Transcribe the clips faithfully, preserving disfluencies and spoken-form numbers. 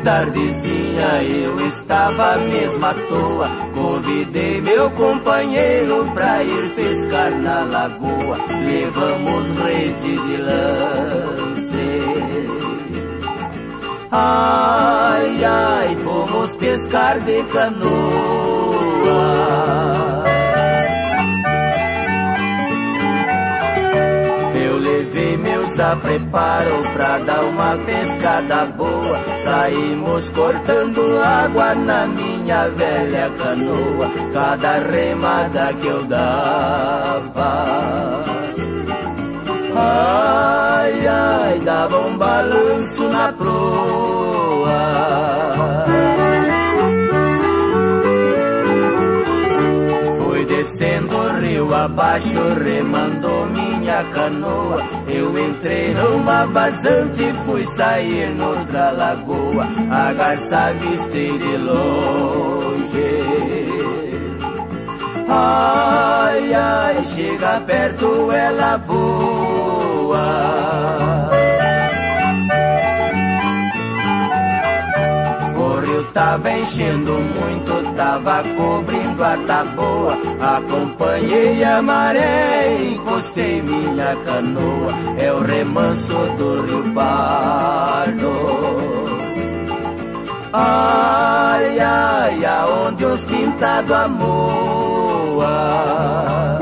tardezinha eu estava mesmo à toa. Convidei meu companheiro pra ir pescar na lagoa. Levamos rede de lance. Ai, ai, fomos pescar de canoa. Levei meus apreparos pra dar uma pescada boa. Saímos cortando água na minha velha canoa. Cada remada que eu dava, ai, ai, dava um balanço na proa. Descendo o rio abaixo, remando minha canoa. Eu entrei numa vazante e fui sair noutra lagoa. A garça avistei de longe. Ai, ai, chega perto, ela voa. Tava enchendo muito, tava cobrindo a taboa. Acompanhei a maré, encostei minha canoa. É o remanso do Rio Pardo. Ai, ai, aonde os pintados amoa.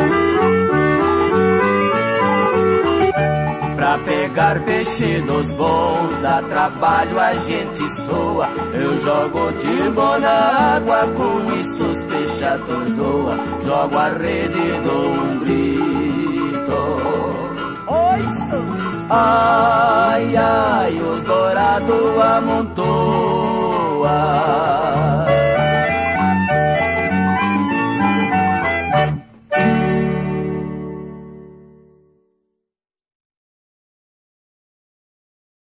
Pra pegar peixe dos bons, dá trabalho, a gente soa. Eu jogo timbo na água, com isso os peixes atordoa. Jogo a rede e dou um grito. Oiço! Ai, ai, os dourados amontoa.